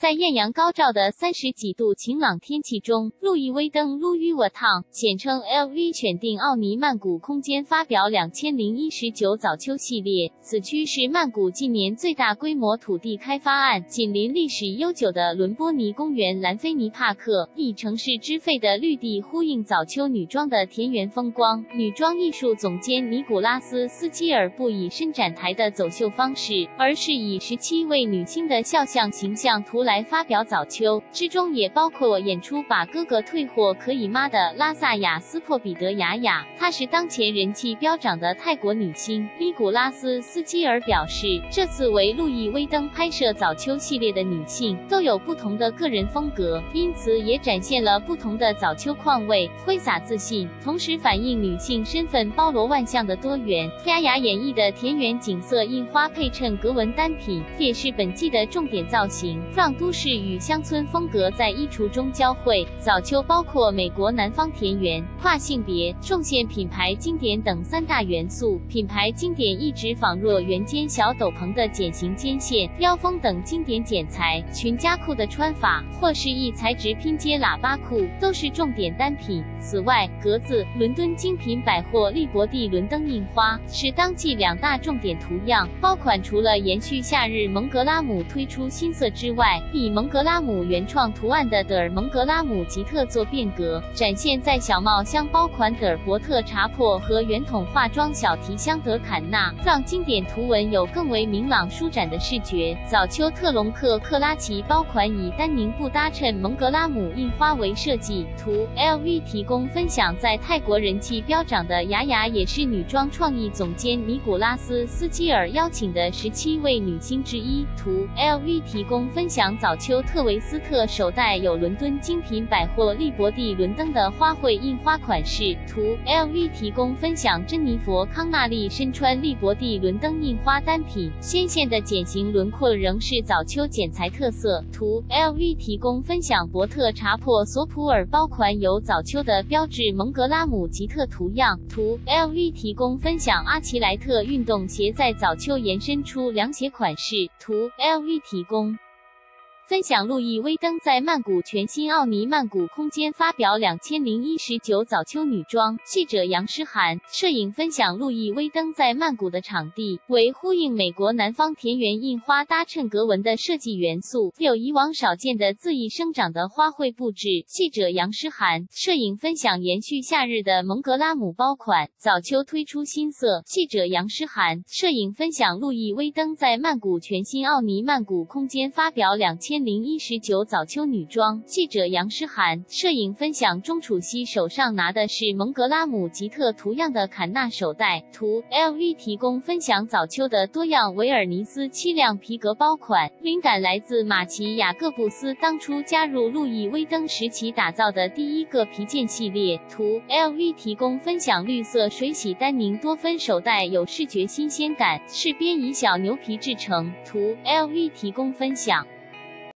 在艳阳高照的30几度晴朗天气中，路易威登 Louis Vuitton 简称 LV 选定奥尼曼谷空间发表2019早秋系列。此区是曼谷近年最大规模土地开发案，紧邻历史悠久的伦波尼公园兰菲尼帕克，以城市之肺的绿地呼应早秋女装的田园风光。女装艺术总监尼古拉斯·斯基尔不以伸展台的走秀方式，而是以17位女星的肖像形象图来发表早秋，之中也包括演出把哥哥退货可以吗的拉萨雅斯珀彼得雅雅，她是当前人气飙涨的泰国女星。尼古拉斯·斯基尔表示，这次为路易威登拍摄早秋系列的女性都有不同的个人风格，因此也展现了不同的早秋况味，挥洒自信，同时反映女性身份包罗万象的多元。雅雅演绎的田园景色印花配衬格纹单品，也是本季的重点造型，让都市与乡村风格在衣橱中交汇。早秋包括美国南方田园、跨性别、重线品牌经典等3大元素。品牌经典一直仿若圆肩小斗篷的茧型肩线、腰封等经典剪裁，裙加裤的穿法，或是异材质拼接喇叭裤，都是重点单品。此外，格子、伦敦精品百货利伯蒂伦登印花是当季2大重点图样。包款除了延续夏日蒙格拉姆推出新色之外，以蒙格拉姆原创图案的德尔蒙格拉姆吉特做变革，展现在小帽箱包款德尔伯特查珀和圆筒化妆小提香德坎纳，让经典图文有更为明朗舒展的视觉。早秋特隆克克拉奇包款以丹宁布搭衬蒙格拉姆印花为设计图。LV 提供分享，在泰国人气飙涨的雅雅也是女装创意总监尼古拉斯·斯基尔邀请的17位女星之一。图 LV 提供分享，早秋特维斯特手袋有伦敦精品百货利伯蒂伦登的花卉印花款式。图 LV 提供分享，珍妮佛康纳利身穿利伯蒂伦登印花单品，纤线的茧型轮廓仍是早秋剪裁特色。图 LV 提供分享，伯特查珀索普尔包款有早秋的标志蒙格拉姆吉特图样。图 LV 提供分享，阿奇莱特运动鞋在早秋延伸出凉鞋款式。图 LV 提供分享，路易威登在曼谷全新奥尼曼谷空间发表2019早秋女装。记者杨诗涵，摄影分享，路易威登在曼谷的场地为呼应美国南方田园印花搭衬格纹的设计元素，有以往少见的恣意生长的花卉布置。记者杨诗涵，摄影分享，延续夏日的蒙格拉姆包款，早秋推出新色。记者杨诗涵，摄影分享，路易威登在曼谷全新奥尼曼谷空间发表2019早秋女装。记者杨诗涵，摄影分享，钟楚曦手上拿的是蒙格拉姆吉特图样的坎纳手袋。图 LV 提供分享，早秋的多样维尔尼斯7辆皮革包款，灵感来自马奇雅各布斯当初加入路易威登时期打造的第一个皮件系列。图 LV 提供分享，绿色水洗丹宁多芬手袋有视觉新鲜感，是边以小牛皮制成。图 LV 提供分享。